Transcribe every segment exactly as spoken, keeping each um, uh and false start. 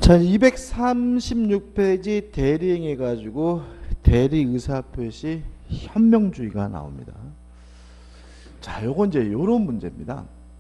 자, 이백삼십육 페이지 대리행해 가지고 대리 의사표시 현명주의가 나옵니다. 자, 요건 이제 요런 문제입니다.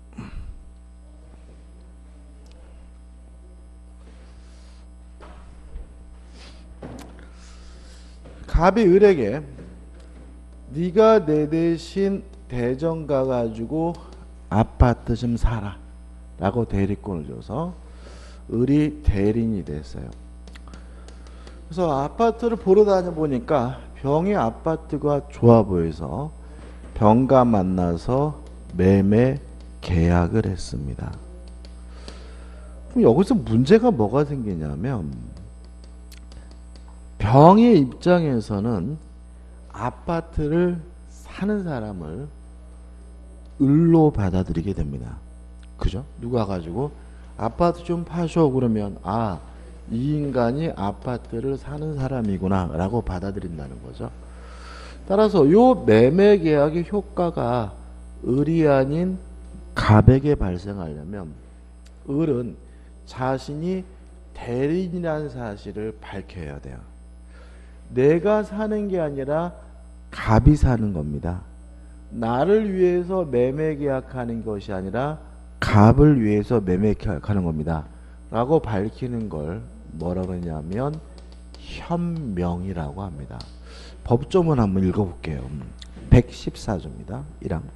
갑이 을에게 네가 내 대신 대전 가가지고 아파트 좀 사라 라고 대리권을 줘서 을이 대리인이 됐어요. 그래서 아파트를 보러 다녀보니까 병의 아파트가 좋아 보여서 병과 만나서 매매 계약을 했습니다. 그럼 여기서 문제가 뭐가 생기냐면 병의 입장에서는 아파트를 사는 사람을 을로 받아들이게 됩니다. 그죠? 누가 가지고 아파트 좀 파쇼 그러면 아, 이 인간이 아파트를 사는 사람이구나 라고 받아들인다는 거죠. 따라서 요 매매 계약의 효과가 을이 아닌 갑에게 발생하려면 을은 자신이 대리인이라는 사실을 밝혀야 돼요. 내가 사는 게 아니라 갑이 사는 겁니다. 나를 위해서 매매 계약하는 것이 아니라 갑을 위해서 매매 계약하는 겁니다. 라고 밝히는 걸 뭐라고 하냐면 현명이라고 합니다. 법조문 한번 읽어볼게요. 백십사 조입니다. 일 항.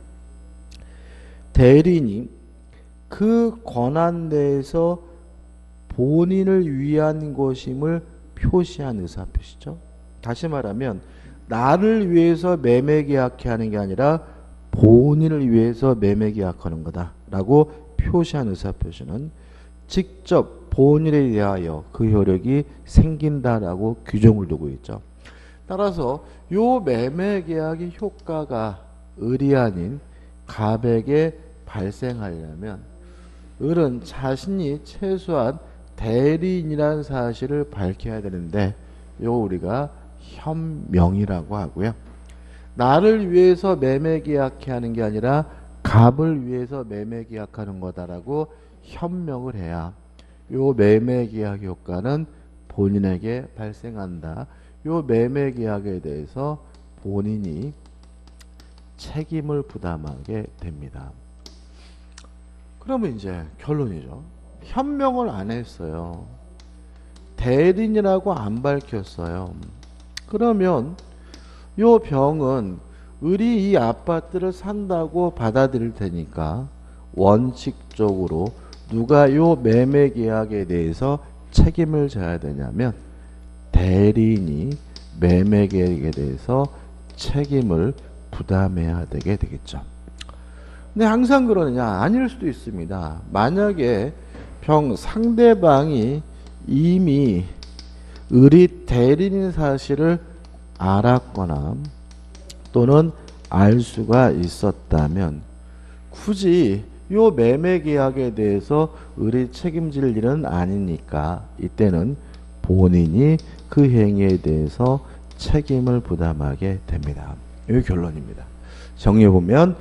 대리인이 그 권한 내에서 본인을 위한 것임을 표시한 의사표시죠. 다시 말하면 나를 위해서 매매 계약하는 게 아니라 본인을 위해서 매매 계약하는 거다 라고 표시한 의사표시는 직접 본인에 대하여 그 효력이 생긴다라고 규정을 두고 있죠. 따라서 요 매매 계약의 효과가 을이 아닌 갑에게 발생하려면 을은 자신이 최소한 대리인이라는 사실을 밝혀야 되는데 요 우리가 현명이라고 하고요. 나를 위해서 매매 계약하는 게 아니라 갑을 위해서 매매 계약하는 거다라고 현명을 해야 요 매매 계약 효과는 본인에게 발생한다. 요 매매 계약에 대해서 본인이 책임을 부담하게 됩니다. 그러면 이제 결론이죠. 현명을 안 했어요. 대리인이라고 안 밝혔어요. 그러면 요 병은 을이 이 아파트를 산다고 받아들일 테니까 원칙적으로 누가 요 매매 계약에 대해서 책임을 져야 되냐면 대리인이 매매 계약에 대해서 책임을 부담해야 되게 되겠죠. 근데 항상 그러느냐? 아닐 수도 있습니다. 만약에 병 상대방이 이미 을이 대리인 사실을 알았거나 또는 알 수가 있었다면 굳이 요 매매 계약에 대해서 을이 책임질 일은 아니니까 이때는 본인이 그 행위에 대해서 책임을 부담하게 됩니다. 이게 결론입니다. 정리해보면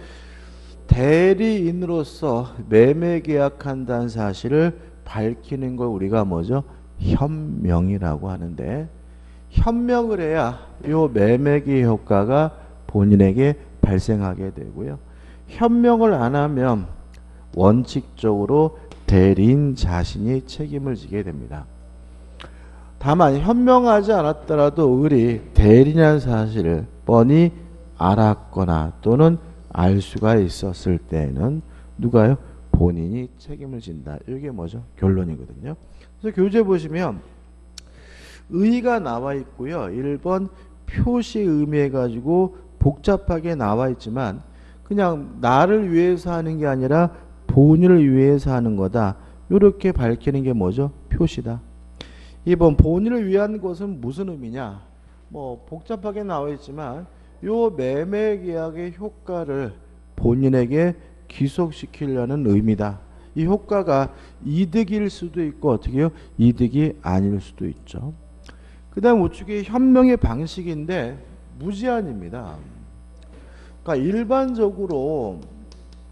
대리인으로서 매매 계약한다는 사실을 밝히는 걸 우리가 뭐죠? 현명이라고 하는데 현명을 해야 요 매매 계약 효과가 본인에게 발생하게 되고요. 현명을 안 하면 원칙적으로 대리인 자신이 책임을 지게 됩니다. 다만 현명하지 않았더라도 을이 대리인이라는 사실을 뻔히 알았거나 또는 알 수가 있었을 때는 누가요? 본인이 책임을 진다. 이게 뭐죠? 결론이거든요. 그래서 교재 보시면 의가 나와 있고요. 일 번 표시 의미해 가지고 복잡하게 나와 있지만 그냥 나를 위해서 하는 게 아니라 본인을 위해서 하는 거다. 이렇게 밝히는 게 뭐죠? 표시다. 이 번 본인을 위한 것은 무슨 의미냐? 뭐 복잡하게 나와 있지만 요 매매 계약의 효과를 본인에게 귀속시키려는 의미다. 이 효과가 이득일 수도 있고 어떻게 해요? 이득이 아닐 수도 있죠. 그 다음 우측이 현명의 방식인데 무제한입니다. 그러니까 일반적으로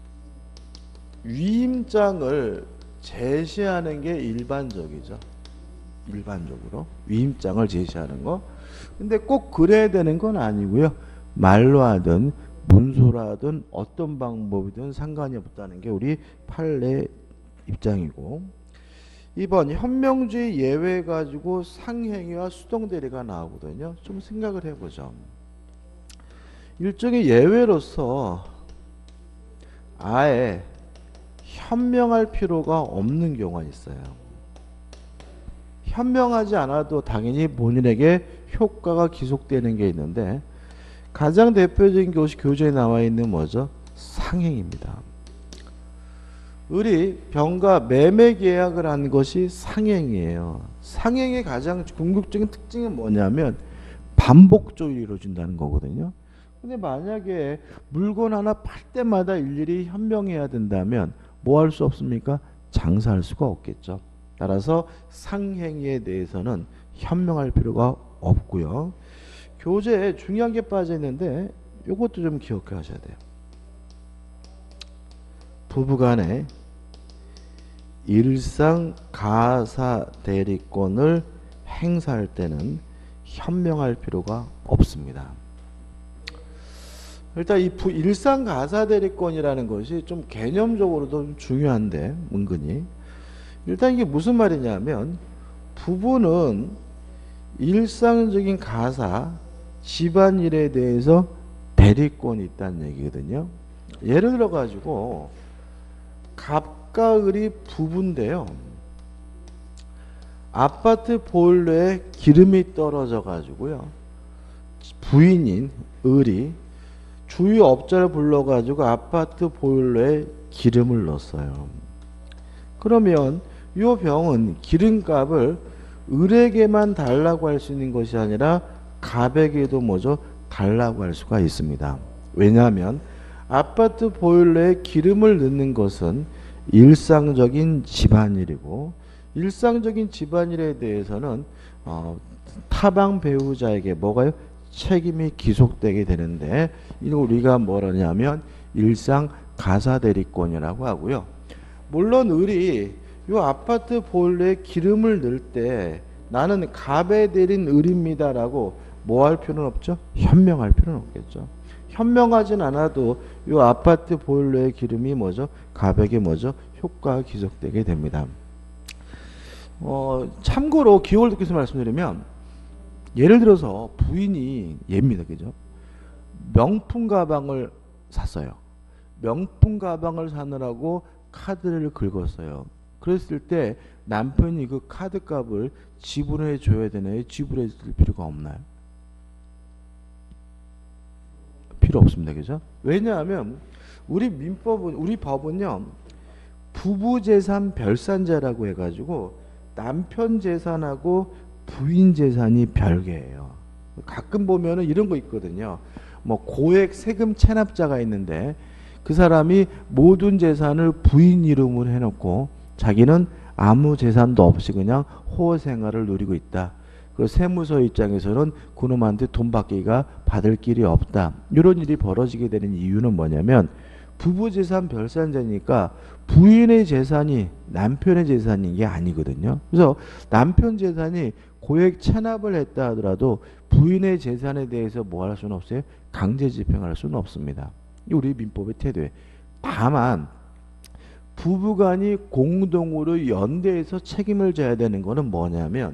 위임장을 제시하는 게 일반적이죠. 일반적으로 위임장을 제시하는 거. 근데 꼭 그래야 되는 건 아니고요. 말로 하든 문서로 하든 어떤 방법이든 상관이 없다는 게 우리 판례 입장이고, 이 번 현명주의 예외 가지고 상행위와 수동대리가 나오거든요. 좀 생각을 해보죠. 일종의 예외로서 아예 현명할 필요가 없는 경우가 있어요. 현명하지 않아도 당연히 본인에게 효과가 기속되는 게 있는데, 가장 대표적인 것이 교재에 나와 있는 뭐죠? 상행입니다. 우리 병가 매매 계약을 한 것이 상행이에요. 상행의 가장 궁극적인 특징은 뭐냐면 반복적으로 이루어진다는 거거든요. 근데 만약에 물건 하나 팔 때마다 일일이 현명해야 된다면 뭐 할 수 없습니까? 장사할 수가 없겠죠. 따라서 상행에 대해서는 현명할 필요가 없고요. 교재에 중요한 게 빠져 있는데 이것도 좀 기억해 하셔야 돼요. 부부간에 일상 가사 대리권을 행사할 때는 현명할 필요가 없습니다. 일단 이 부, 일상 가사 대리권이라는 것이 좀 개념적으로도 좀 중요한데, 은근히 일단 이게 무슨 말이냐면, 부부는 일상적인 가사 집안일에 대해서 대리권이 있다는 얘기거든요. 예를 들어 가지고 갑과 을이 부부인데요. 아파트 보일러에 기름이 떨어져 가지고요. 부인인 을이 주위 업자를 불러 가지고 아파트 보일러에 기름을 넣었어요. 그러면 이 병은 기름값을 을에게만 달라고 할 수 있는 것이 아니라 갑에게도 뭐죠? 달라고 할 수가 있습니다. 왜냐하면 아파트 보일러에 기름을 넣는 것은 일상적인 집안일이고, 일상적인 집안일에 대해서는 어, 타방 배우자에게 뭐가요? 책임이 기속되게 되는데, 이거 우리가 뭐라냐면 일상 가사 대리권이라고 하고요. 물론 을이 이 아파트 보일러에 기름을 넣을 때 나는 갑에 대린 을입니다라고 뭐 할 필요는 없죠? 현명할 필요는 없겠죠. 현명하진 않아도 이 아파트 보일러의 기름이 뭐죠? 갑에게 뭐죠? 효과가 기속되게 됩니다. 어, 참고로 기억을 듣기서 말씀드리면, 예를 들어서 부인이 얘입니다. 그죠? 명품 가방을 샀어요. 명품 가방을 사느라고 카드를 긁었어요. 그랬을 때 남편이 그 카드 값을 지불해 줘야 되나요? 지불해 줄 필요가 없나요? 필요 없습니다. 그죠? 왜냐하면 우리 민법은, 우리 법은요, 부부재산 별산제라고 해가지고 남편 재산하고 부인 재산이 별개예요. 가끔 보면은 이런 거 있거든요. 뭐 고액 세금 체납자가 있는데 그 사람이 모든 재산을 부인 이름으로 해놓고 자기는 아무 재산도 없이 그냥 호호 생활을 누리고 있다. 그 세무서 입장에서는 그놈한테 돈 받기가 받을 길이 없다. 이런 일이 벌어지게 되는 이유는 뭐냐면, 부부재산 별산제니까 부인의 재산이 남편의 재산인 게 아니거든요. 그래서 남편 재산이 고액 체납을 했다 하더라도 부인의 재산에 대해서 뭐 할 수는 없어요? 강제 집행할 수는 없습니다. 이 우리 민법의 태도에. 다만 부부간이 공동으로 연대해서 책임을 져야 되는 거는 뭐냐면,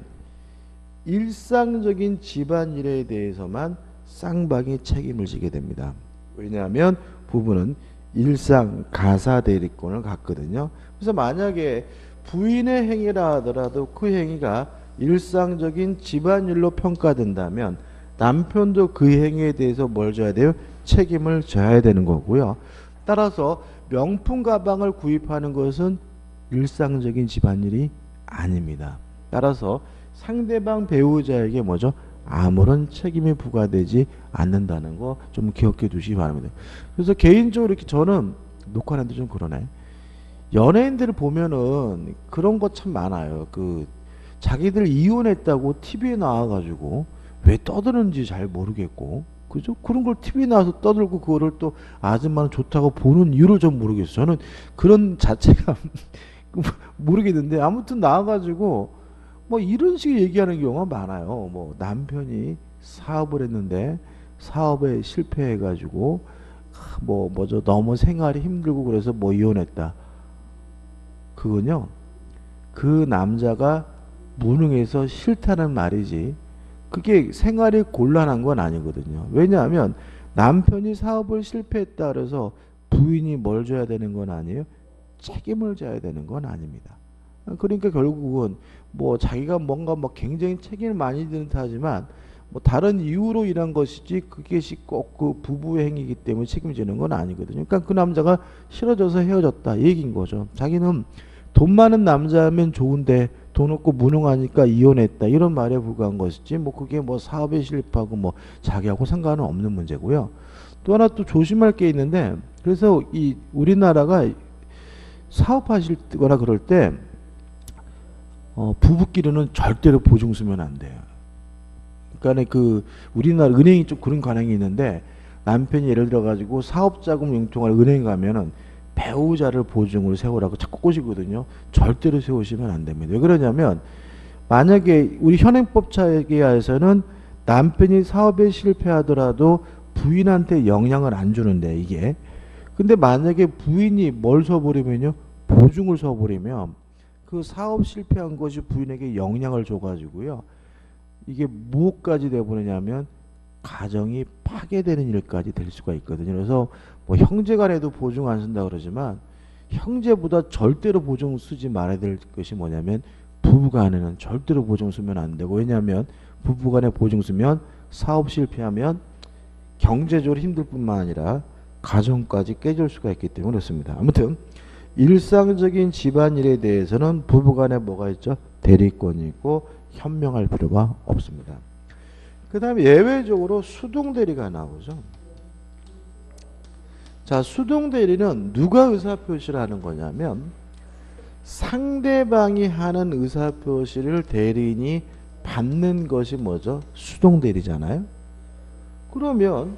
일상적인 집안일에 대해서만 쌍방이 책임을 지게 됩니다. 왜냐하면 부부는 일상 가사 대리권을 갖거든요. 그래서 만약에 부인의 행위라 하더라도 그 행위가 일상적인 집안일로 평가된다면 남편도 그 행위에 대해서 뭘 져야 돼요? 책임을 져야 되는 거고요. 따라서 명품 가방을 구입하는 것은 일상적인 집안일이 아닙니다. 따라서 상대방 배우자에게 뭐죠? 아무런 책임이 부과되지 않는다는 거 좀 기억해 두시기 바랍니다. 그래서 개인적으로 이렇게 저는 녹화하는데 좀 그러네. 연예인들을 보면은 그런 거 참 많아요. 그 자기들 이혼했다고 티비에 나와가지고 왜 떠드는지 잘 모르겠고, 그죠? 그런 걸 티비에 나와서 떠들고 그거를 또 아줌마는 좋다고 보는 이유를 좀 모르겠어요. 저는 그런 자체가 모르겠는데, 아무튼 나와가지고 뭐 이런 식의 얘기하는 경우가 많아요. 뭐 남편이 사업을 했는데 사업에 실패해가지고 뭐 뭐죠 너무 생활이 힘들고 그래서 뭐 이혼했다. 그건요 그 남자가 무능해서 싫다는 말이지 그게 생활이 곤란한 건 아니거든요. 왜냐하면 남편이 사업을 실패했다 그래서 부인이 뭘 져야 되는 건 아니에요. 책임을 져야 되는 건 아닙니다. 그러니까 결국은 뭐 자기가 뭔가 뭐 굉장히 책임을 많이 지는 듯하지만 뭐 다른 이유로 일한 것이지 그것이 꼭 그 부부의 행위이기 때문에 책임지는 건 아니거든요. 그러니까 그 남자가 싫어져서 헤어졌다 이 얘기인 거죠. 자기는 돈 많은 남자면 좋은데 돈 없고 무능하니까 이혼했다 이런 말에 불과한 것이지 뭐 그게 뭐 사업에 실패하고 뭐 자기하고 상관은 없는 문제고요. 또 하나 또 조심할 게 있는데 그래서 이 우리나라가 사업하실 거나 그럴 때 어, 부부끼리는 절대로 보증 쓰면 안 돼요. 그러니까 그 우리나라 은행이 좀 그런 관행이 있는데 남편이 예를 들어 가지고 사업자금 융통할 은행 가면은 배우자를 보증으로 세우라고 자꾸 꼬시거든요. 절대로 세우시면 안 됩니다. 왜 그러냐면 만약에 우리 현행법차에 의해서는 남편이 사업에 실패하더라도 부인한테 영향을 안 주는데 이게 근데 만약에 부인이 뭘 서버리면요 보증을 서버리면 그 사업 실패한 것이 부인에게 영향을 줘가지고요 이게 무엇까지 돼버리냐면 가정이 파괴되는 일까지 될 수가 있거든요. 그래서 뭐 형제간에도 보증 안 쓴다 그러지만 형제보다 절대로 보증 쓰지 말아야 될 것이 뭐냐면 부부간에는 절대로 보증 쓰면 안 되고 왜냐하면 부부간에 보증 쓰면 사업 실패하면 경제적으로 힘들 뿐만 아니라 가정까지 깨질 수가 있기 때문에 그렇습니다. 아무튼 일상적인 집안일에 대해서는 부부간에 뭐가 있죠? 대리권이 있고 현명할 필요가 없습니다. 그 다음에 예외적으로 수동대리가 나오죠. 자, 수동대리는 누가 의사표시를 하는 거냐면 상대방이 하는 의사표시를 대리인이 받는 것이 뭐죠? 수동대리잖아요. 그러면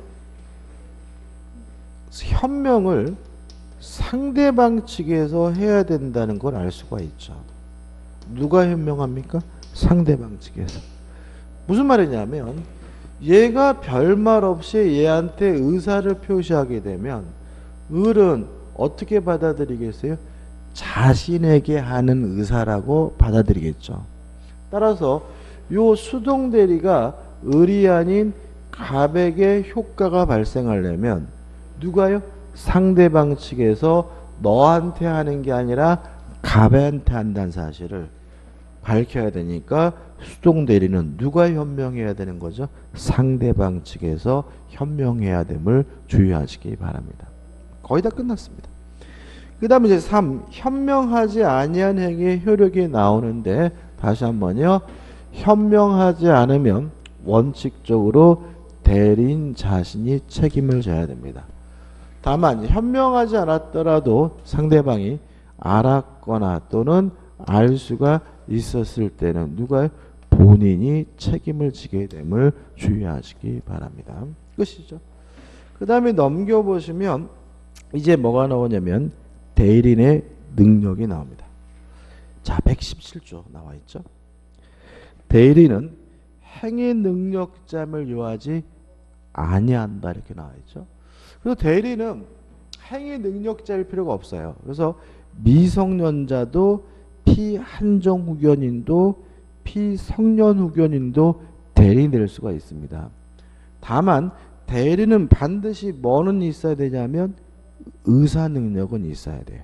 현명을 상대방 측에서 해야 된다는 걸 알 수가 있죠. 누가 현명합니까? 상대방 측에서. 무슨 말이냐면 얘가 별말 없이 얘한테 의사를 표시하게 되면 을은 어떻게 받아들이겠어요? 자신에게 하는 의사라고 받아들이겠죠. 따라서 요 수동대리가 을이 아닌 갑에게 효과가 발생하려면 누가요? 상대방 측에서 너한테 하는 게 아니라 갑한테 한다는 사실을 밝혀야 되니까 수동대리는 누가 현명해야 되는 거죠? 상대방 측에서 현명해야 됨을 주의하시기 바랍니다. 거의 다 끝났습니다. 그 다음에 이제 삼. 현명하지 아니한 행위의 효력이 나오는데 다시 한번요. 현명하지 않으면 원칙적으로 대리인 자신이 책임을 져야 됩니다. 다만 현명하지 않았더라도 상대방이 알았거나 또는 알 수가 있었을 때는 누가 본인이 책임을 지게 됨을 주의하시기 바랍니다. 끝이죠. 그 다음에 넘겨보시면 이제 뭐가 나오냐면 대리인의 능력이 나옵니다. 자, 백십칠 조 나와 있죠. 대리인은 행위 능력자임을 요하지 아니한다 이렇게 나와 있죠. 그래서 대리인은 행위 능력자일 필요가 없어요. 그래서 미성년자도 피한정 후견인도 피성년 후견인도 대리인 될 수가 있습니다. 다만 대리는 반드시 뭐는 있어야 되냐면 의사 능력은 있어야 돼요.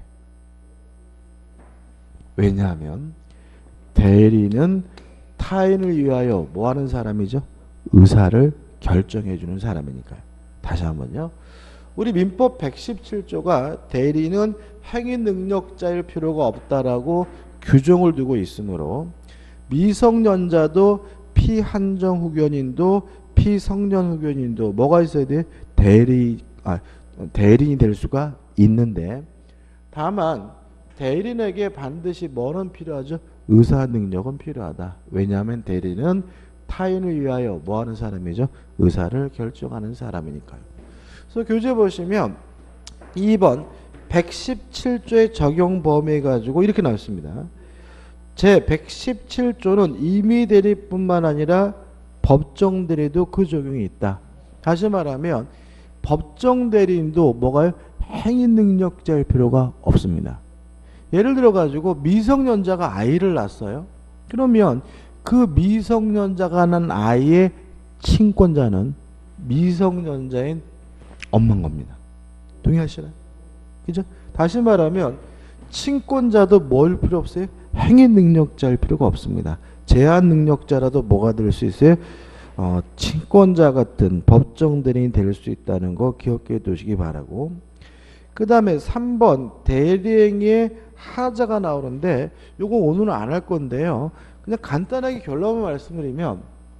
왜냐하면 대리는 타인을 위하여 뭐 하는 사람이죠? 의사를 결정해 주는 사람이니까요. 다시 한번요. 우리 민법 백십칠 조가 대리는 행위 능력자일 필요가 없다라고 규정을 두고 있으므로 미성년자도 피한정 후견인도 피성년 후견인도 뭐가 있어야 돼? 대리, 아, 대리인이 될 수가 있는데 다만 대리인에게 반드시 뭐는 필요하죠? 의사 능력은 필요하다. 왜냐하면 대리인은 타인을 위하여 뭐 하는 사람이죠? 의사를 결정하는 사람이니까요. 그래서 교재 보시면 이 번 백십칠 조의 적용 범위 가지고 이렇게 나왔습니다. 제백십칠 조는 임의대리뿐만 아니라 법정대리도 그 적용이 있다. 다시 말하면 법정대리인도 뭐가요? 행위능력자일 필요가 없습니다. 예를 들어 가지고 미성년자가 아이를 낳았어요. 그러면 그 미성년자가 난 아이의 친권자는 미성년자인 엄마인 겁니다. 동의하시나요? 그죠? 다시 말하면 친권자도 뭘 필요 없어요? 행위능력자일 필요가 없습니다. 제한능력자라도 뭐가 될 수 있어요? 어, 친권자 같은 법정대리인이 될 수 있다는 거 기억해 두시기 바라고. 그 다음에 삼 번 대리행위의 하자가 나오는데 요거 오늘은 안 할 건데요. 그냥 간단하게 결론을 말씀드리면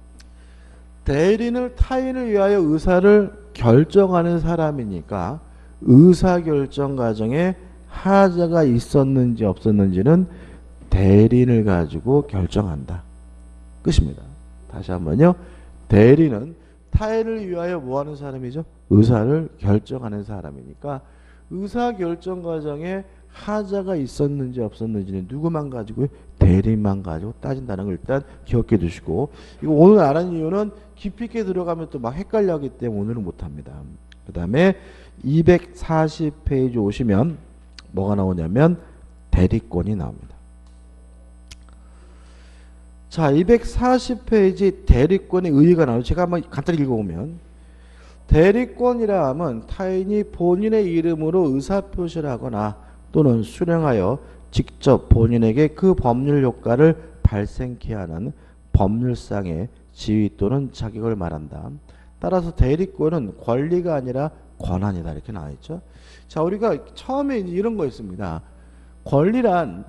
대리인을 타인을 위하여 의사를 결정하는 사람이니까 의사결정 과정에 하자가 있었는지 없었는지는 대리인을 가지고 결정한다. 끝입니다. 다시 한번요. 대리는 타인을 위하여 뭐하는 사람이죠? 의사를 결정하는 사람이니까 의사결정 과정에 하자가 있었는지 없었는지는 누구만 가지고 대리인만 가지고 따진다는 걸 일단 기억해 두시고, 이거 오늘 안 한 이유는 깊이 있게 들어가면 또 막 헷갈려 하기 때문에 오늘은 못합니다. 그 다음에 이백사십 페이지 오시면 뭐가 나오냐면 대리권이 나옵니다. 자, 이백사십 페이지 대리권의 의의가 나오죠. 제가 한번 간단히 읽어보면 대리권이라 하면 타인이 본인의 이름으로 의사표시를 하거나 또는 수령하여 직접 본인에게 그 법률 효과를 발생케 하는 법률상의 지위 또는 자격을 말한다. 따라서 대리권은 권리가 아니라 권한이다. 이렇게 나와 있죠. 자, 우리가 처음에 이런 거 있습니다. 권리란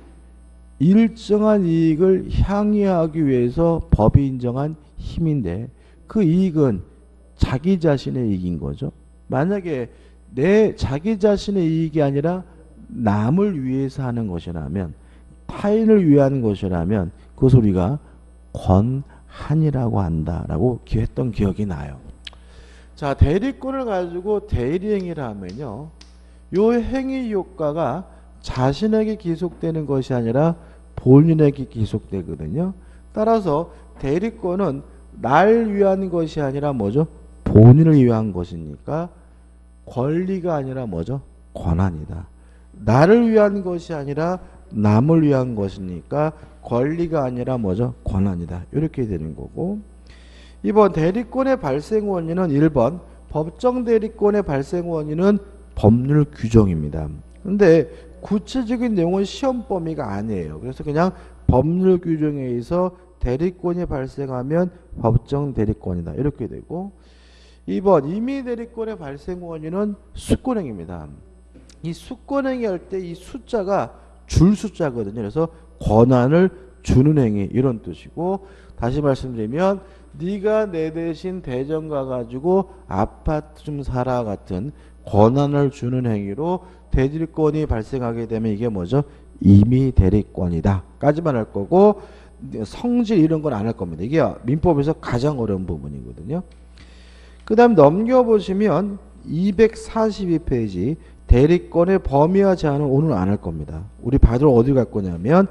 일정한 이익을 향유하기 위해서 법이 인정한 힘인데 그 이익은 자기 자신의 이익인 거죠. 만약에 내 자기 자신의 이익이 아니라 남을 위해서 하는 것이라면, 타인을 위한 것이라면 그것을 우리가 권한이라고 한다라고 했던 기억이 나요. 자, 대리권을 가지고 대리행위를 하면요, 요 행위 효과가 자신에게 기속되는 것이 아니라 본인에게 기속되거든요. 따라서 대리권은 날 위한 것이 아니라 뭐죠? 본인을 위한 것이니까 권리가 아니라 뭐죠? 권한이다. 나를 위한 것이 아니라 남을 위한 것이니까 권리가 아니라 뭐죠? 권한이다. 이렇게 되는 거고, 이 번 대리권의 발생 원인은 일 번 법정 대리권의 발생 원인은 법률 규정입니다. 근데 구체적인 내용은 시험 범위가 아니에요. 그래서 그냥 법률 규정에 의해서 대리권이 발생하면 법정 대리권이다. 이렇게 되고, 이 번 임의 대리권의 발생 원인은 수권행위입니다. 이 수권행위 할 때 이 숫자가 줄 숫자거든요. 그래서 권한을 주는 행위 이런 뜻이고, 다시 말씀드리면 네가 내 대신 대전 가가지고 아파트 좀 사라 같은 권한을 주는 행위로 대리권이 발생하게 되면 이게 뭐죠? 임의 대리권이다 까지만 할 거고, 성질 이런 건 안 할 겁니다. 이게 민법에서 가장 어려운 부분이거든요. 그 다음 넘겨보시면 이백사십이 페이지 대리권의 범위와 제한은 오늘 안 할 겁니다. 우리 받으러 어디 갈 거냐면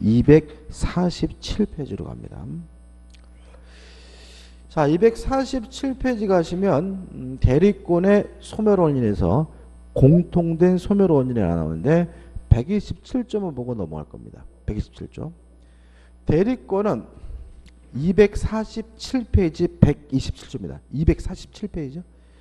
이백사십칠 페이지로 갑니다. 자, 이백사십칠 페이지 가시면 대리권의 소멸원인에서 공통된 소멸원인이 나오는데 백이십칠 점을 보고 넘어갈 겁니다. 백이십칠 점. 대리권은 이백사십칠 페이지 백이십칠 조입니다. 이백사십칠 페이지요.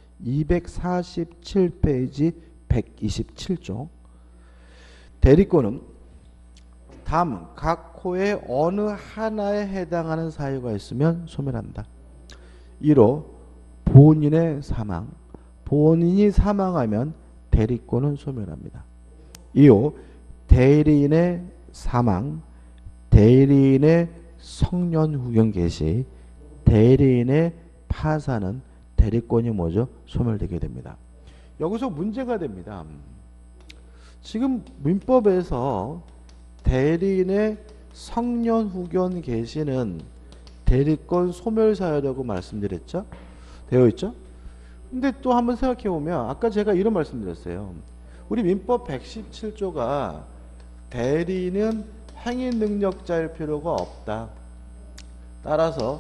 이백사십칠 페이지 백이십칠 조. 대리권은 다음 각 호의 어느 하나에 해당하는 사유가 있으면 소멸한다. 일 호 본인의 사망. 본인이 사망하면 대리권은 소멸합니다. 이 호 대리인의 사망, 대리인의 성년후견 개시, 대리인의 파산은 대리권이 뭐죠? 소멸되게 됩니다. 여기서 문제가 됩니다. 지금 민법에서 대리인의 성년후견 개시는 대리권 소멸사유라고 말씀드렸죠? 되어 있죠? 근데 또 한번 생각해 보면 아까 제가 이런 말씀드렸어요. 우리 민법 백십칠 조가 대리인은 행위 능력자일 필요가 없다. 따라서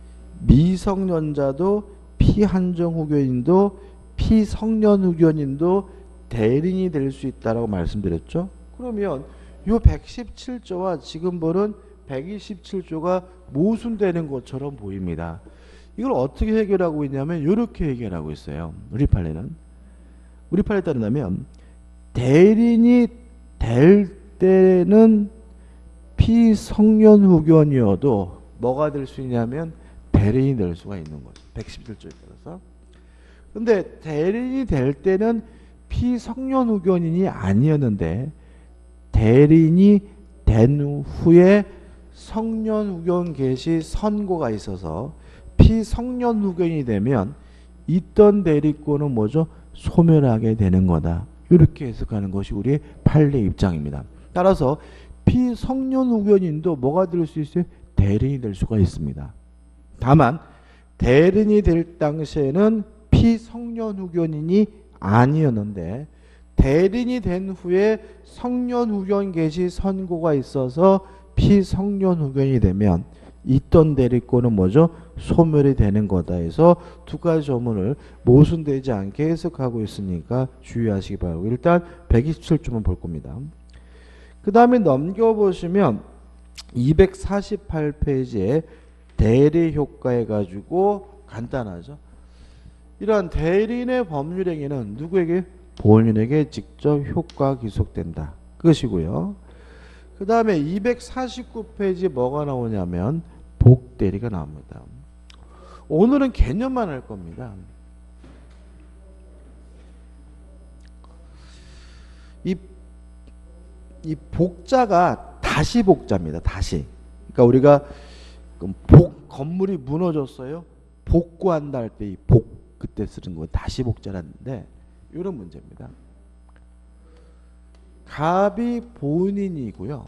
미성년자도 피한정 후견인도 피성년 후견인도 대리인이 될 수 있다라고 말씀드렸죠. 그러면 이 백십칠 조와 지금 보는 백이십칠 조가 모순되는 것처럼 보입니다. 이걸 어떻게 해결하고 있냐면 이렇게 해결하고 있어요. 우리 판례는. 우리 판례에 따르면 대리인이 될 때는 피성년 후견이어도 뭐가 될 수 있냐면 대리인이 될 수가 있는 거죠. 백십칠 조에 따라서. 근데 대리인이 될 때는 피성년 후견인이 아니었는데 대리인이 된 후에 성년 후견 개시 선고가 있어서 피성년 후견이 되면 있던 대리권은 뭐죠? 소멸하게 되는 거다. 이렇게 해석하는 것이 우리의 판례 입장입니다. 따라서 피성년 후견인도 뭐가 될 수 있어요? 대리인이 될 수가 있습니다. 다만 대리인이 될 당시에는 피성년 후견인이 아니었는데 대리인이 된 후에 성년 후견 개시 선고가 있어서 피성년 후견이 되면 있던 대리권은 뭐죠? 소멸이 되는 거다 해서 두 가지 조문을 모순되지 않게 해석하고 있으니까 주의하시기 바라고 일단 백이십칠 조만 볼 겁니다. 그 다음에 넘겨보시면 이백사십팔 페이지에 대리 효과 해가지고 간단하죠. 이러한 대리인의 법률행위는 누구에게? 본인에게 직접 효과가 기속된다. 그것이고요. 그 다음에 이백사십구 페이지에 뭐가 나오냐면 복대리가 나옵니다. 오늘은 개념만 할 겁니다. 이, 이 복자가 다시 복자입니다. 다시. 그러니까 우리가 복, 건물이 무너졌어요. 복구한다 할 때 이 복 그때 쓰는 거 다시 복자라는데 이런 문제입니다. 갑이 본인이고요.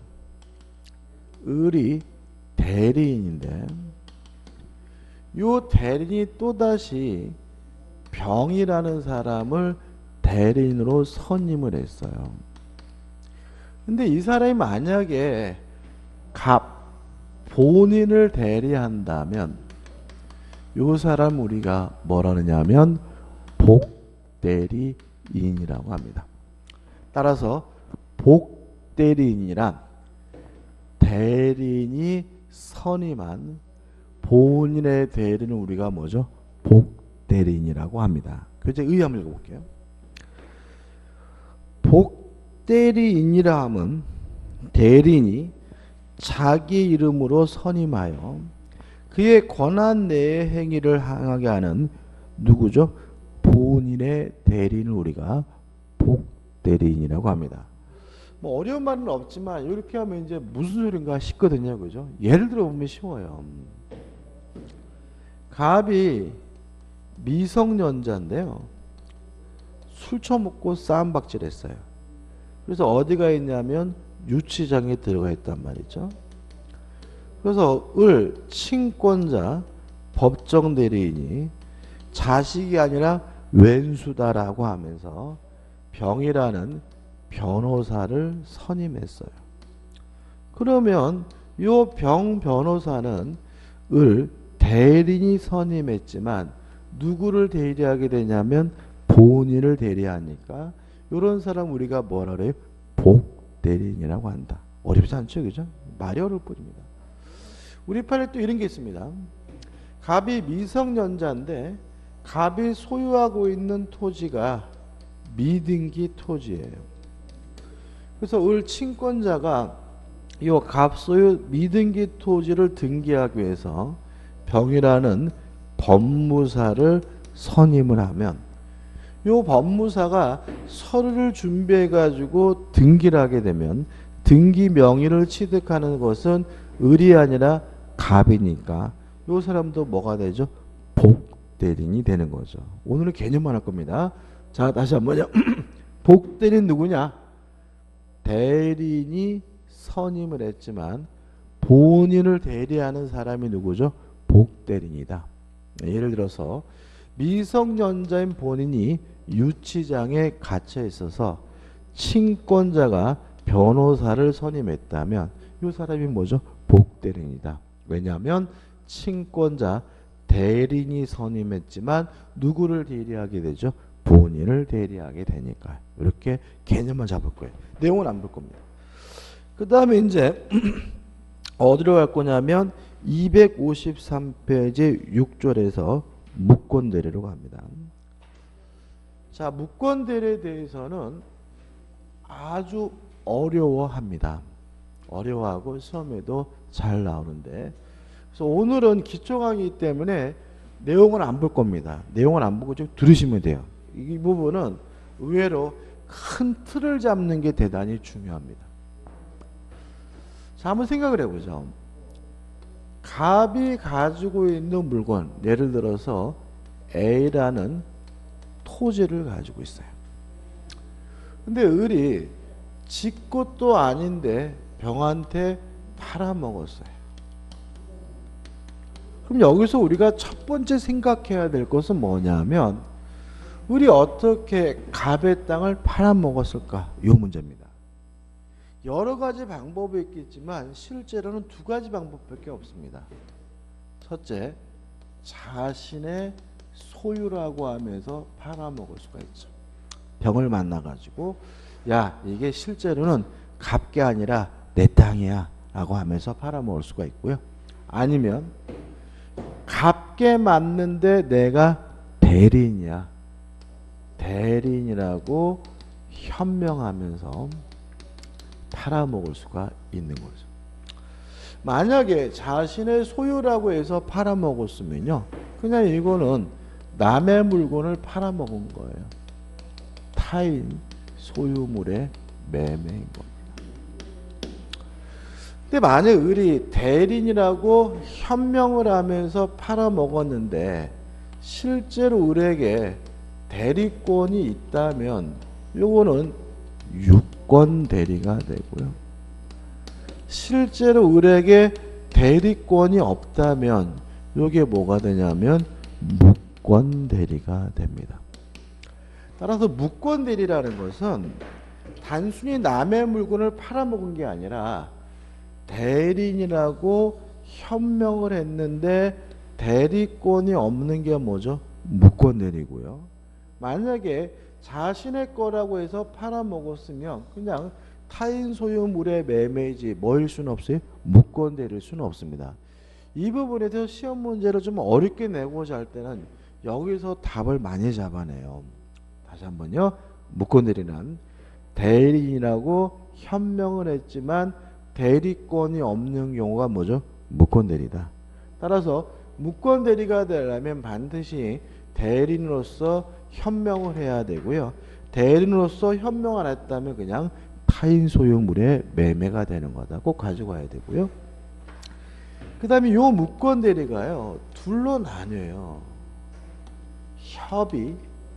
을이 대리인인데 요 대리인이 또다시 병이라는 사람을 대리인으로 선임을 했어요. 근데 이 사람이 만약에 갑 본인을 대리한다면 요 사람 우리가 뭐라느냐 하면 복대리인이라고 합니다. 따라서 복대리인이란 대리인이 선임한 본인의 대리는 우리가 뭐죠? 복대리인이라고 합니다. 그래서 의의 한번 읽어볼게요. 복대리인이라 함은 대리인이 자기 이름으로 선임하여 그의 권한 내의 행위를 행하게 하는 누구죠? 본인의 대리인을 우리가 복대리인이라고 합니다. 뭐 어려운 말은 없지만 이렇게 하면 이제 무슨 소린가 싶거든요. 그죠? 예를 들어 보면 쉬워요. 갑이 미성년자인데요. 술 처먹고 싸움박질 했어요. 그래서 어디가 있냐면 유치장에 들어가 있단 말이죠. 그래서 을 친권자 법정 대리인이 자식이 아니라 왼수다라고 하면서 병이라는 변호사를 선임했어요. 그러면 요 병 변호사는 을 대리인이 선임했지만 누구를 대리하게 되냐면 본인을 대리하니까 이런 사람 우리가 뭐라 그래요? 복대리인이라고 한다. 어렵지 않죠? 그죠? 말이 어려울 뿐입니다. 우리 판에 또 이런 게 있습니다. 갑이 미성년자인데 갑이 소유하고 있는 토지가 미등기 토지예요. 그래서 을 친권자가 이 갑 소유 미등기 토지를 등기하기 위해서 병이라는 법무사를 선임을 하면 이 법무사가 서류를 준비해 가지고 등기를 하게 되면 등기 명의를 취득하는 것은 을이 아니라 갑이니까 이 사람도 뭐가 되죠? 복대리인이 되는 거죠. 오늘은 개념만 할 겁니다. 자, 다시 한번요. 복대리인 누구냐? 대리인이 선임을 했지만 본인을 대리하는 사람이 누구죠? 복대리인이다. 예를 들어서 미성년자인 본인이 유치장에 갇혀 있어서 친권자가 변호사를 선임했다면 이 사람이 뭐죠? 복대리인이다. 왜냐하면 친권자 대리인이 선임했지만 누구를 대리하게 되죠? 본인을 대리하게 되니까. 이렇게 개념만 잡을 거예요. 내용은 안 볼 겁니다. 그 다음에 이제 어디로 갈 거냐면 이백오십삼 페이지 육 절에서 무권대리로 갑니다. 자, 무권대리에 대해서는 아주 어려워합니다. 어려워하고 시험에도 잘 나오는데, 그래서 오늘은 기초강의이기 때문에 내용을 안 볼 겁니다. 내용을 안 보고 좀 들으시면 돼요. 이 부분은 의외로 큰 틀을 잡는 게 대단히 중요합니다. 자, 한번 생각을 해보죠. 갑이 가지고 있는 물건, 예를 들어서 A라는 토지를 가지고 있어요. 근데 을이 지 것도 아닌데 병한테 팔아먹었어요. 그럼 여기서 우리가 첫 번째 생각해야 될 것은 뭐냐면 을이 어떻게 갑의 땅을 팔아먹었을까? 이 문제입니다. 여러 가지 방법이 있겠지만 실제로는 두 가지 방법밖에 없습니다. 첫째, 자신의 소유라고 하면서 팔아먹을 수가 있죠. 병을 만나가지고 야, 이게 실제로는 갑게 아니라 내 땅이야 라고 하면서 팔아먹을 수가 있고요. 아니면 갑게 맞는데 내가 대리인이야, 대리인이라고 현명하면서 팔아먹을 수가 있는 거죠. 만약에 자신의 소유라고 해서 팔아먹었으면요, 그냥 이거는 남의 물건을 팔아먹은 거예요. 타인 소유물의 매매인 겁니다. 근데 만약 을이 대리인이라고 현명을 하면서 팔아먹었는데 실제로 을에게 대리권이 있다면 요거는 유권 대리가 되고요. 실제로 을에게 대리권이 없다면 요게 뭐가 되냐면 무권 대리가 됩니다. 따라서 무권 대리라는 것은 단순히 남의 물건을 팔아먹은 게 아니라 대리인이라고 현명을 했는데 대리권이 없는 게 뭐죠? 무권 대리고요. 만약에 자신의 거라고 해서 팔아먹었으면 그냥 타인 소유물의 매매지 뭐일 수는 없어요? 무권 대리일 수는 없습니다. 이 부분에 대해서 시험 문제를 좀 어렵게 내고자 할 때는 여기서 답을 많이 잡아내요. 다시 한번요. 무권 대리는 대리인이라고 현명을 했지만 대리권이 없는 경우가 뭐죠? 무권 대리다. 따라서 무권 대리가 되려면 반드시 대리인으로서 현명을 해야 되고요. 대리인으로서 현명 안 했다면 그냥 타인 소유물의 매매가 되는 거다. 꼭 가지고 와야 되고요. 그 다음에 요 무권 대리가요, 둘로 나뉘어요. 협의,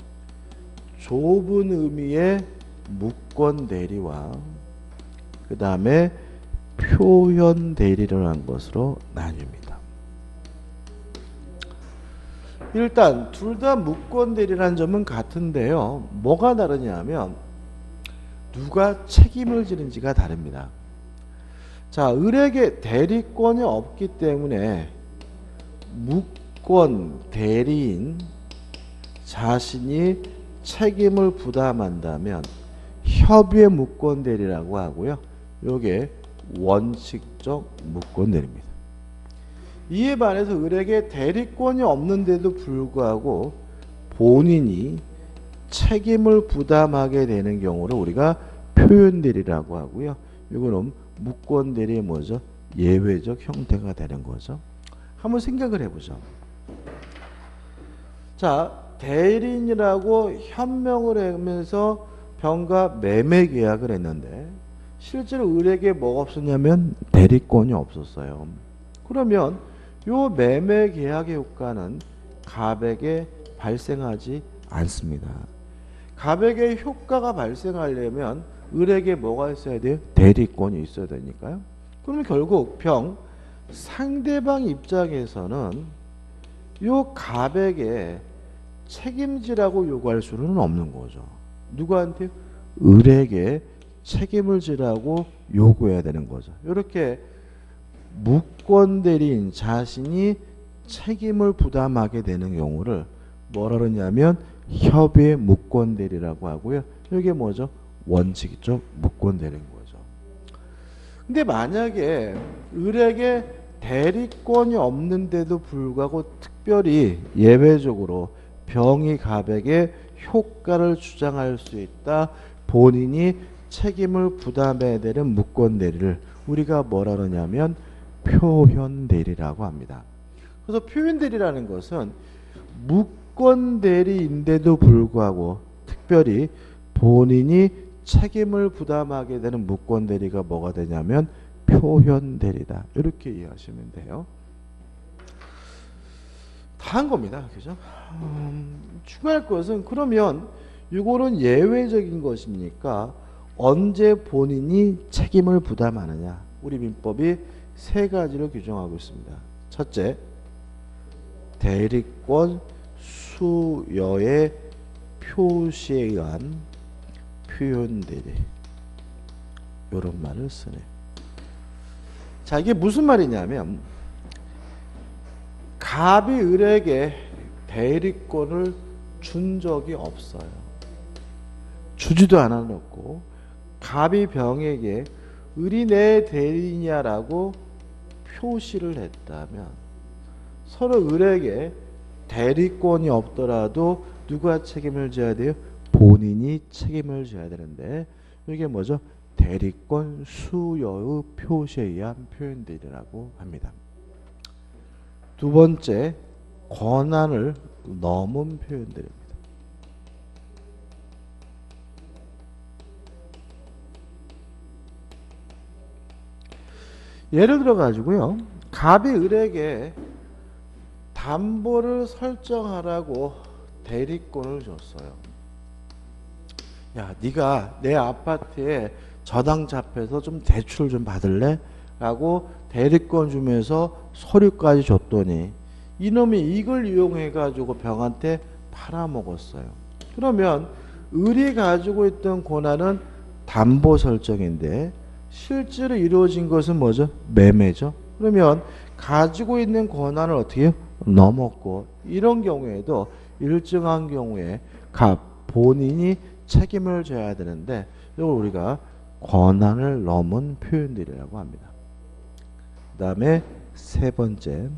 좁은 의미의 무권 대리와 그 다음에 표현 대리라는 것으로 나뉩니다. 일단 둘 다 무권 대리라는 점은 같은데요. 뭐가 다르냐면 누가 책임을 지는지가 다릅니다. 자, 을에게 대리권이 없기 때문에 무권 대리인 자신이 책임을 부담한다면 협의의 무권 대리라고 하고요. 요게 원칙적 무권 대리입니다. 이에 반해서 을에게 대리권이 없는데도 불구하고 본인이 책임을 부담하게 되는 경우를 우리가 표현 대리라고 하고요. 이거는 무권 대리의 뭐죠? 예외적 형태가 되는 거죠. 한번 생각을 해보죠. 자, 대리인이라고 현명을 하면서 병과 매매 계약을 했는데 실제로 을에게 뭐가 없었냐면 대리권이 없었어요. 그러면 요 매매 계약의 효과는 갑에게 발생하지 않습니다. 갑에게 효과가 발생하려면 을에게 뭐가 있어야 돼요? 대리권이 있어야 되니까요. 그러면 결국 병 상대방 입장에서는 요 갑에게 책임지라고 요구할 수는 없는 거죠. 누구한테? 을에게 책임을 지라고 요구해야 되는 거죠. 이렇게 무권 대리인 자신이 책임을 부담하게 되는 경우를 뭐라 그러냐면 협의 무권 대리라고 하고요. 이게 뭐죠? 원칙적 무권 대리인 거죠. 근데 만약에 을에게 대리권이 없는데도 불구하고 특별히 예외적으로 병이 갑에게 효과를 주장할 수 있다. 본인이 책임을 부담해야 되는 무권 대리를 우리가 뭐라 그러냐면 표현 대리라고 합니다. 그래서 표현 대리라는 것은 무권 대리인데도 불구하고 특별히 본인이 책임을 부담하게 되는 무권 대리가 뭐가 되냐면 표현 대리다. 이렇게 이해하시면 돼요. 다 한 겁니다. 그죠? 음, 중요할 것은 그러면 이거는 예외적인 것입니까? 언제 본인이 책임을 부담하느냐? 우리 민법이 세 가지로 규정하고 있습니다. 첫째, 대리권 수여의 표시에 의한 표현 대리. 이런 말을 쓰네. 자, 이게 무슨 말이냐면 갑이 을에게 대리권을 준 적이 없어요. 주지도 않아놓고 갑이 병에게 을이 내 대리냐라고 표시를 했다면 서로 을에게 대리권이 없더라도 누가 책임을 져야 돼요? 본인이 책임을 져야 되는데 이게 뭐죠? 대리권 수여의 표시에 의한 표현들이라고 합니다. 두 번째, 권한을 넘은 표현들입니다. 예를 들어 가지고요. 갑이 을에게 담보를 설정하라고 대리권을 줬어요. 야, 네가 내 아파트에 저당 잡혀서 좀 대출 좀 받을래? 라고 대리권 주면서 서류까지 줬더니 이놈이 이걸 이용해 가지고 병한테 팔아먹었어요. 그러면 을이 가지고 있던 권한은 담보 설정인데 실제로 이루어진 것은 뭐죠? 매매죠. 그러면 가지고 있는 권한을 어떻게 해요? 넘었고 이런 경우에도 일정한 경우에 갑 본인이 책임을 져야 되는데 이걸 우리가 권한을 넘은 표현들이라고 합니다. 그 다음에 세 번째,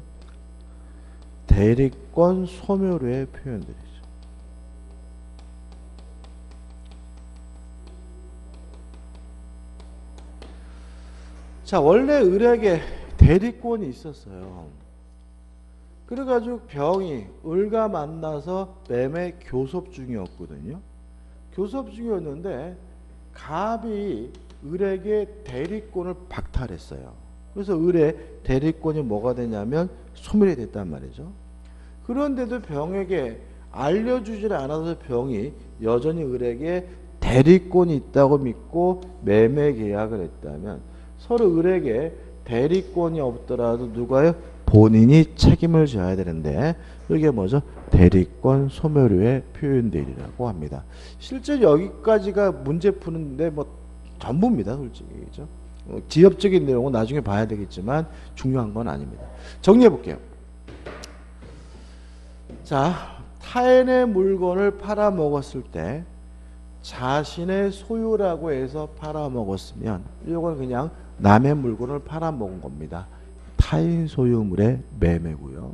대리권 소멸의 표현들이죠. 자, 원래 을에게 대리권이 있었어요. 그래가지고 병이 을과 만나서 매매 교섭 중이었거든요. 교섭 중이었는데 갑이 을에게 대리권을 박탈했어요. 그래서 을의 대리권이 뭐가 되냐면 소멸이 됐단 말이죠. 그런데도 병에게 알려주질 않아서 병이 여전히 을에게 대리권이 있다고 믿고 매매 계약을 했다면 서로 을에게 대리권이 없더라도 누가요? 본인이 책임을 져야 되는데 이게 뭐죠? 대리권 소멸의 표현들이라고 합니다. 실제 여기까지가 문제 푸는데 뭐 전부입니다. 솔직히. 그죠? 지엽적인 내용은 나중에 봐야 되겠지만 중요한 건 아닙니다. 정리해 볼게요. 자, 타인의 물건을 팔아먹었을 때 자신의 소유라고 해서 팔아먹었으면 이건 그냥 남의 물건을 팔아먹은 겁니다. 타인 소유물의 매매고요.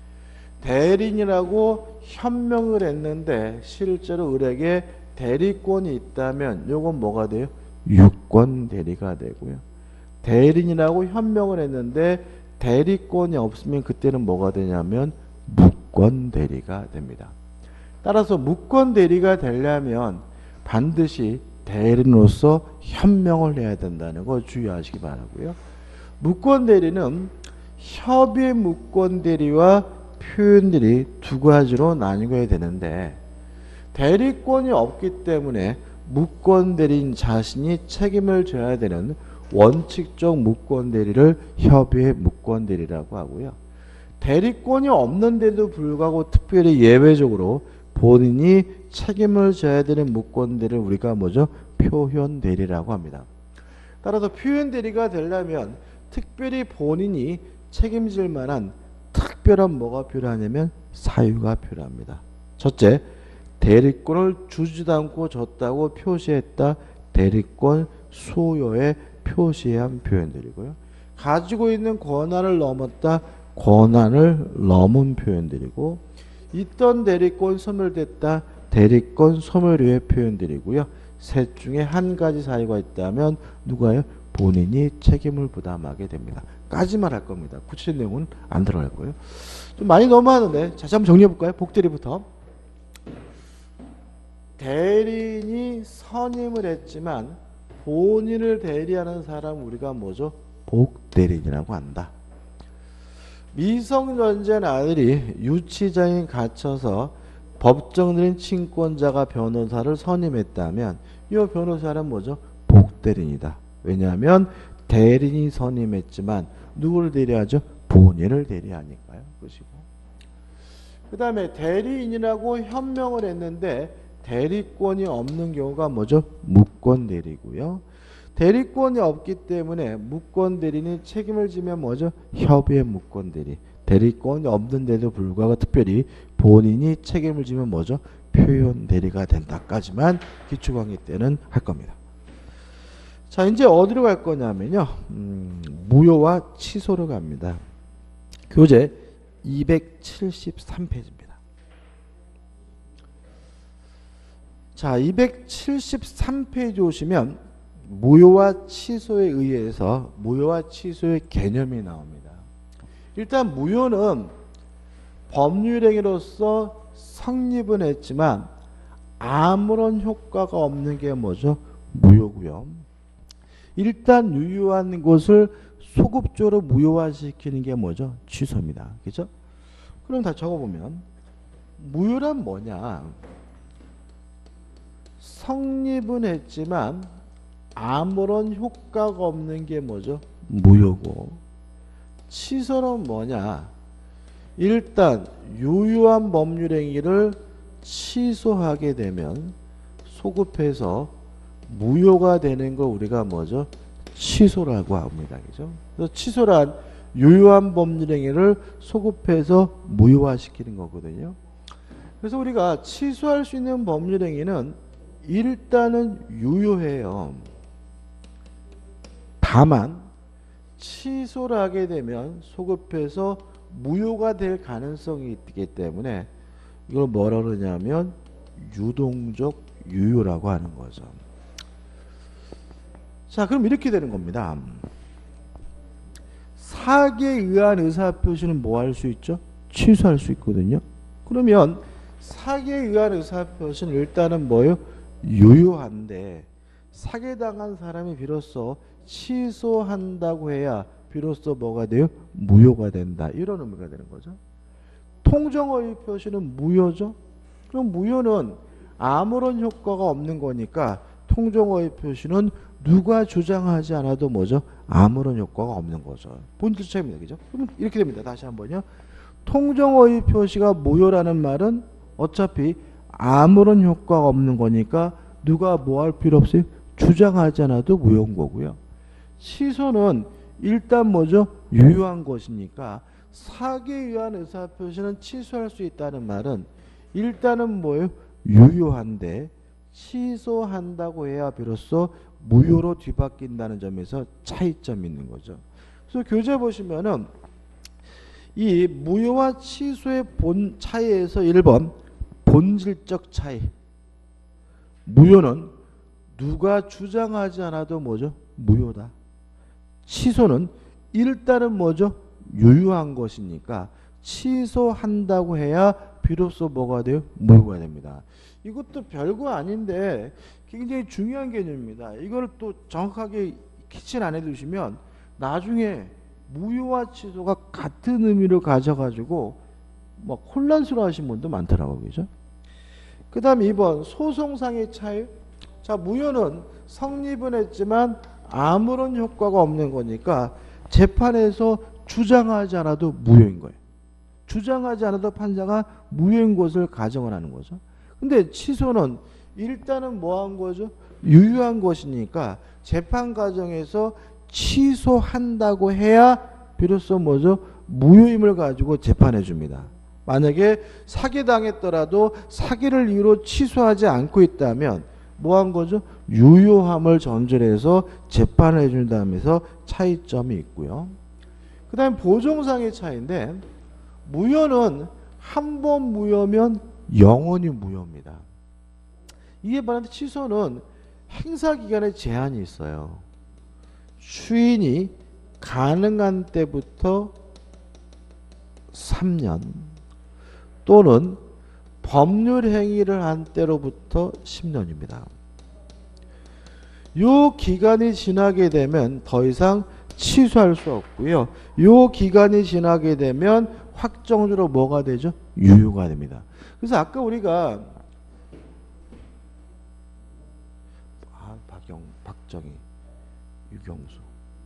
대리인이라고 현명을 했는데 실제로 을에게 대리권이 있다면 이건 뭐가 돼요? 유권 대리가 되고요. 대리인이라고 현명을 했는데 대리권이 없으면 그때는 뭐가 되냐면 무권 대리가 됩니다. 따라서 무권 대리가 되려면 반드시 대리인으로서 현명을 해야 된다는 거 주의하시기 바라고요. 무권 대리는 협의 무권 대리와 표현 대리 두 가지로 나뉘어야 되는데 대리권이 없기 때문에 무권 대리인 자신이 책임을 져야 되는 원칙적 무권 대리를 협의의 무권 대리라고 하고요. 대리권이 없는데도 불구하고 특별히 예외적으로 본인이 책임을 져야 되는 무권 대리를 우리가 뭐죠? 표현 대리라고 합니다. 따라서 표현 대리가 되려면 특별히 본인이 책임질 만한 특별한 뭐가 필요하냐면 사유가 필요합니다. 첫째, 대리권을 주지도 않고 줬다고 표시했다. 대리권 수요에 표시한 표현들이고요. 가지고 있는 권한을 넘었다. 권한을 넘은 표현들이고, 있던 대리권 소멸됐다. 대리권 소멸의 표현들이고요. 셋 중에 한 가지 사유가 있다면 누가요? 본인이 책임을 부담하게 됩니다. 까지만 할 겁니다. 구체적인 내용은 안 들어갈 거예요. 좀 많이 넘어가는데 다시 한번 정리해 볼까요? 복대리부터. 대리인이 선임을 했지만 본인을 대리하는 사람 우리가 뭐죠? 복대리인이라고 한다. 미성년자인 아들이 유치장에 갇혀서 법정들인 친권자가 변호사를 선임했다면 이 변호사는 뭐죠? 복대리인이다. 왜냐하면 대리인이 선임했지만 누구를 대리하죠? 본인을 대리하니까요. 그것이고. 그 다음에 대리인이라고 현명을 했는데 대리권이 없는 경우가 뭐죠? 무권 대리고요. 대리권이 없기 때문에 무권 대리인이 책임을 지면 뭐죠? 협의의 무권 대리. 대리권이 없는데도 불구하고 특별히 본인이 책임을 지면 뭐죠? 표현 대리가 된다까지만 기초강의 때는 할 겁니다. 자, 이제 어디로 갈 거냐면요. 음, 무효와 취소로 갑니다. 교재 이백칠십삼 페이지입니다. 자, 이백칠십삼 페이지 오시면 무효와 취소에 의해서 무효와 취소의 개념이 나옵니다. 일단 무효는 법률행위로서 성립은 했지만 아무런 효과가 없는 게 뭐죠? 무효고요. 일단 유효한 것을 소급적으로 무효화시키는 게 뭐죠? 취소입니다. 그죠? 그럼 다 적어보면 무효란 뭐냐? 성립은 했지만 아무런 효과가 없는 게 뭐죠? 무효고. 취소는 뭐냐? 일단 유효한 법률행위를 취소하게 되면 소급해서 무효가 되는 걸 우리가 뭐죠? 취소라고 합니다. 그죠? 그래서 취소란 유효한 법률행위를 소급해서 무효화시키는 거거든요. 그래서 우리가 취소할 수 있는 법률행위는 일단은 유효해요. 다만 취소를 하게 되면 소급해서 무효가 될 가능성이 있기 때문에 이걸 뭐라 그러냐면 유동적 유효라고 하는 거죠. 자, 그럼 이렇게 되는 겁니다. 사기에 의한 의사표시는 뭐 할 수 있죠? 취소할 수 있거든요. 그러면 사기에 의한 의사표시는 일단은 뭐예요? 유효한데 사기당한 사람이 비로소 취소한다고 해야 비로소 뭐가 돼요? 무효가 된다. 이런 의미가 되는 거죠. 통정허위 표시는 무효죠. 그럼 무효는 아무런 효과가 없는 거니까 통정허위 표시는 누가 주장하지 않아도 뭐죠? 아무런 효과가 없는 거죠. 본질 차이입니다. 그죠? 그럼 이렇게 됩니다. 다시 한번요. 통정허위 표시가 무효라는 말은 어차피 아무런 효과가 없는 거니까 누가 뭐 할 필요 없어요? 주장하지 않아도 무효인 거고요. 취소는 일단 뭐죠? 유효한 것이니까 사기에 의한 의사표시는 취소할 수 있다는 말은 일단은 뭐예요? 유효한데 취소한다고 해야 비로소 무효로 뒤바뀐다는 점에서 차이점이 있는 거죠. 그래서 교재 보시면은 이 무효와 취소의 본 차이에서 일 번 본질적 차이. 무효는 누가 주장하지 않아도 뭐죠? 무효다. 취소는 일단은 뭐죠? 유효한 것이니까 취소한다고 해야 비로소 뭐가 돼요? 무효가 됩니다. 이것도 별거 아닌데 굉장히 중요한 개념입니다. 이걸 또 정확하게 키친 안에 두시면 나중에 무효와 취소가 같은 의미를 가져가지고 뭐 혼란스러워하신 분도 많더라고요. 그죠? 그 다음 이 번 소송상의 차이. 자, 무효는 성립은 했지만 아무런 효과가 없는 거니까 재판에서 주장하지 않아도 무효인 거예요. 주장하지 않아도 판사가 무효인 것을 가정을 하는 거죠. 근데 취소는 일단은 뭐 한 거죠? 유효한 것이니까 재판 과정에서 취소한다고 해야 비로소 뭐죠? 무효임을 가지고 재판해 줍니다. 만약에 사기당했더라도 사기를 이유로 취소하지 않고 있다면 뭐 한 거죠? 유효함을 전제해서 재판해 준다면서 차이점이 있고요. 그 다음에 보정상의 차이인데 무효는 한 번 무효면 영원히 무효입니다. 이에 반해 취소는 행사기간에 제한이 있어요. 추인이 가능한 때부터 삼 년 또는 법률 행위를 한 때로부터 십 년입니다. 요 기간이 지나게 되면 더 이상 취소할 수 없고요. 요 기간이 지나게 되면 확정적으로 뭐가 되죠? 유효가 됩니다. 그래서 아까 우리가 아, 박영, 박정희, 유경수,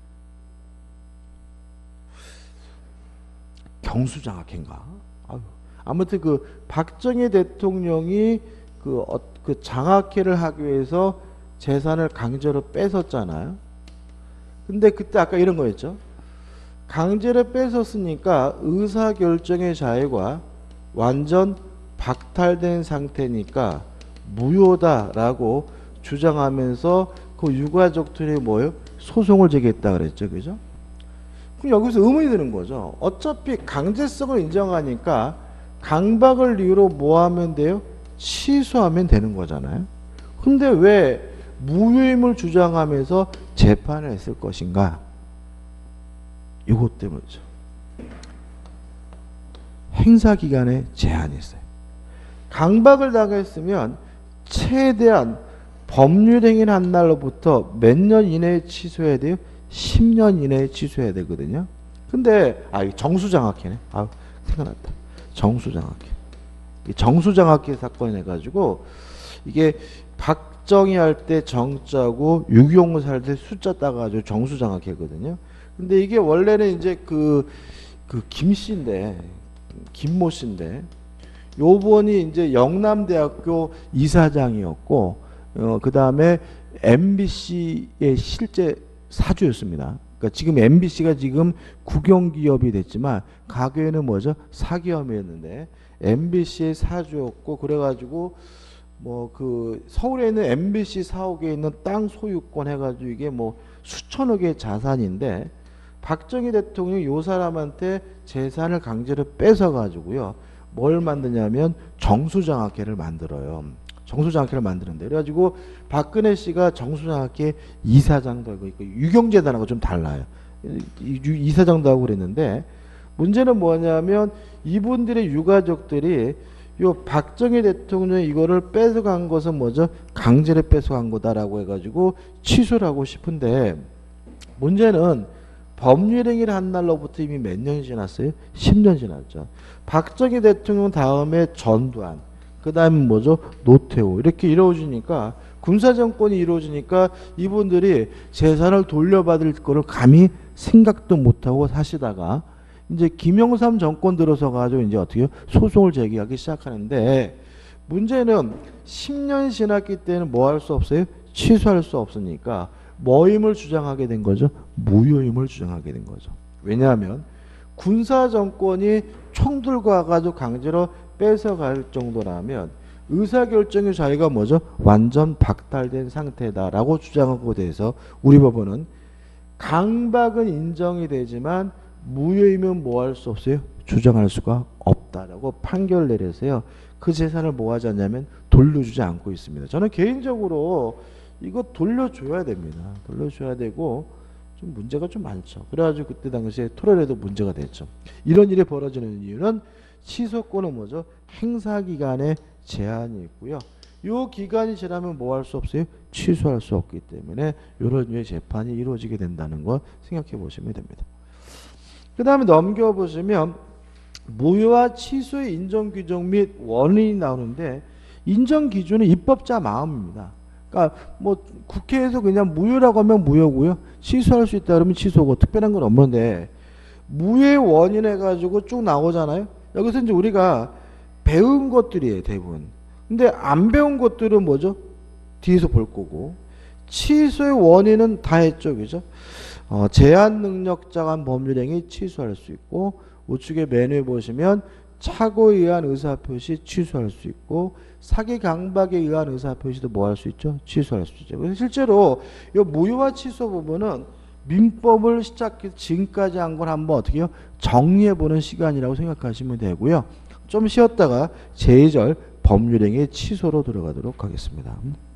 경수장학회인가? 아유. 아무튼 그 박정희 대통령이 그, 어, 그 장학회를 하기 위해서 재산을 강제로 뺏었잖아요. 근데 그때 아까 이런 거였죠. 강제로 뺏었으니까 의사결정의 자유가 완전 박탈된 상태니까 무효다라고 주장하면서 그 유가족들이 뭐예요? 소송을 제기했다 그랬죠. 그죠? 그럼 여기서 의문이 드는 거죠. 어차피 강제성을 인정하니까 강박을 이유로 뭐 하면 돼요? 취소하면 되는 거잖아요. 근데 왜 무효임을 주장하면서 재판을 했을 것인가? 이것 때문이죠. 행사기간에 제한이 있어요. 강박을 당했으면 최대한 법률행위를 한 날로부터 몇 년 이내에 취소해야 돼요? 십 년 이내에 취소해야 되거든요. 근데 아 정수장학회네. 아 생각났다. 정수장학회. 정수장학회 사건이 해가지고 이게 박정희 할 때 정자고 유경수 할 때 숫자 따가지고 정수장학회거든요. 근데 이게 원래는 이제 그, 그 김씨인데, 김모 씨인데, 요번이 이제 영남대학교 이사장이었고, 어, 그 다음에 엠비씨의 실제 사주였습니다. 그러니까 지금 엠비씨가 지금 국영기업이 됐지만, 과거에는 뭐죠? 사기업이었는데, 엠비씨의 사주였고, 그래가지고, 뭐 그 서울에 있는 엠비씨 사옥에 있는 땅 소유권 해가지고 이게 뭐 수천억의 자산인데, 박정희 대통령이 요 사람한테 재산을 강제로 뺏어가지고요. 뭘 만드냐면 정수장학회를 만들어요. 정수장학회를 만드는데 그래가지고 박근혜 씨가 정수장학회 이사장도 하고 있고 유경재단하고 좀 달라요. 이사장도 하고 그랬는데 문제는 뭐냐면 이분들의 유가족들이 요 박정희 대통령이 이거를 뺏어간 것은 뭐죠? 강제로 뺏어간 거다라고 해가지고 취소를 하고 싶은데 문제는 법률행위를 한 날로부터 이미 몇 년이 지났어요? 십 년 지났죠. 박정희 대통령 다음에 전두환, 그 다음에 뭐죠? 노태우 이렇게 이루어지니까 군사정권이 이루어지니까 이분들이 재산을 돌려받을 거를 감히 생각도 못하고 사시다가 이제 김영삼 정권 들어서 가지고 이제 어떻게 소송을 제기하기 시작하는데 문제는 십 년 지났기 때문에 뭐 할 수 없어요? 취소할 수 없으니까 뭐임을 주장하게 된 거죠? 무효임을 주장하게 된 거죠. 왜냐하면 군사 정권이 총 들고 와가지고 강제로 뺏어갈 정도라면 의사결정의 자유가 뭐죠? 완전 박탈된 상태다라고 주장하고 돼서 우리 법원은 강박은 인정이 되지만 무효이면 뭐 할 수 없어요? 주장할 수가 없다라고 판결 내려서요. 그 재산을 뭐 하지 않냐면 돌려주지 않고 있습니다. 저는 개인적으로 이거 돌려줘야 됩니다. 돌려줘야 되고 좀 문제가 좀 많죠. 그래가지고 그때 당시에 토론에도 문제가 됐죠. 이런 일이 벌어지는 이유는 취소권은 뭐죠? 행사기간에 제한이 있고요. 요 기간이 지나면 뭐 할 수 없어요? 취소할 수 없기 때문에 이런 류의 재판이 이루어지게 된다는 거 생각해 보시면 됩니다. 그 다음에 넘겨보시면 무효와 취소의 인정규정 및 원인이 나오는데 인정기준은 입법자 마음입니다. 그러니까 뭐 국회에서 그냥 무효라고 하면 무효고요. 취소할 수 있다 그러면 취소고 특별한 건 없는데 무효의 원인 해가지고 쭉 나오잖아요. 여기서 이제 우리가 배운 것들이에요. 대부분. 근데 안 배운 것들은 뭐죠? 뒤에서 볼 거고 취소의 원인은 다 했죠. 그죠? 어, 제한 능력자가 한 법률행위 취소할 수 있고 우측에 메뉴에 보시면 착오에 의한 의사표시 취소할 수 있고 사기 강박에 의한 의사표시도 뭐 할 수 있죠? 취소할 수 있죠. 그래서 실제로 이 무효와 취소 부분은 민법을 시작해서 지금까지 한 걸 한번 어떻게 해요? 정리해보는 시간이라고 생각하시면 되고요. 좀 쉬었다가 제이 절 법률행위 취소로 들어가도록 하겠습니다.